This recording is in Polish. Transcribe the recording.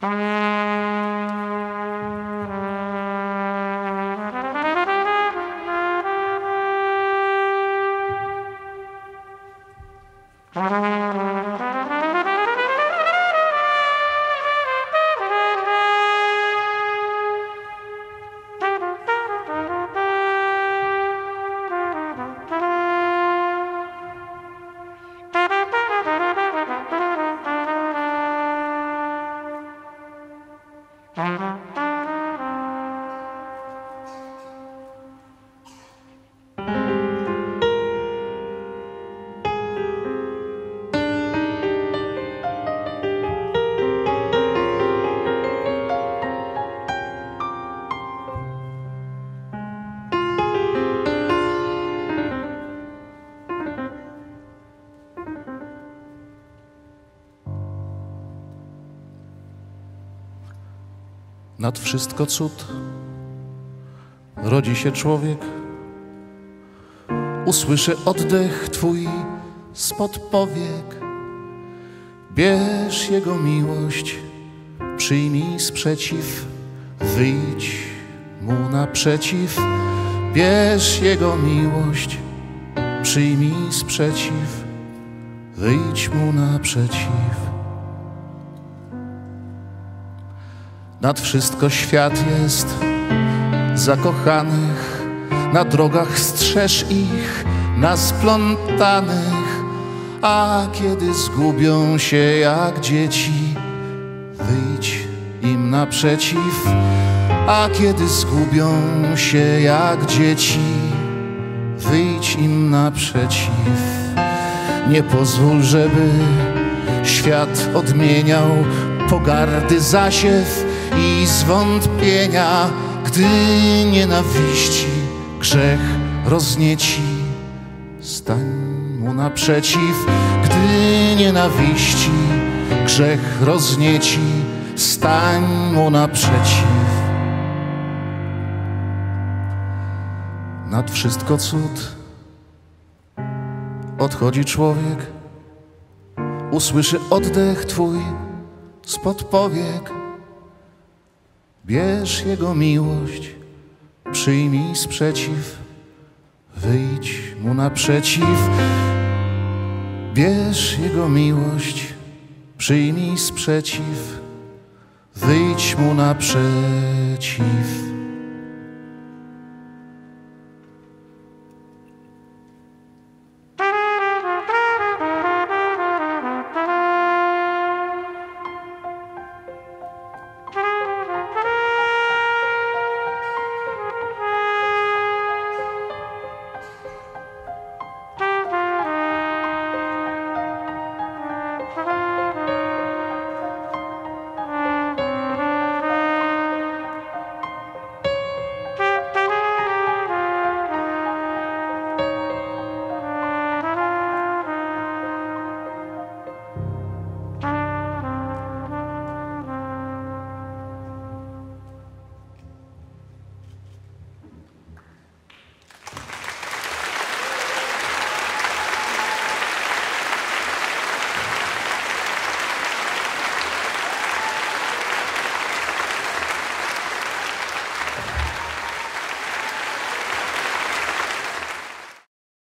Nad wszystko cud rodzi się człowiek. Usłyszę oddech Twój spod powiek. Bierz Jego miłość, przyjmij sprzeciw, wyjdź Mu naprzeciw. Bierz Jego miłość, przyjmij sprzeciw, wyjdź Mu naprzeciw. Nad wszystko świat jest zakochanych, na drogach strzeż ich, na splątanych, a kiedy zgubią się jak dzieci, wyjdź im naprzeciw. A kiedy zgubią się jak dzieci, wyjdź im naprzeciw. Nie pozwól, żeby świat odmieniał pogardy zasiew i zwątpienia, gdy nienawiści grzech roznieci. Stań mu naprzeciw, gdy nienawiści grzech roznieci. Stań mu naprzeciw. Nad wszystko cud odchodzi człowiek. Usłyszy oddech Twój spod powiek. Bierz Jego miłość, przyjmij sprzeciw, wyjdź Mu naprzeciw. Bierz Jego miłość, przyjmij sprzeciw, wyjdź Mu naprzeciw.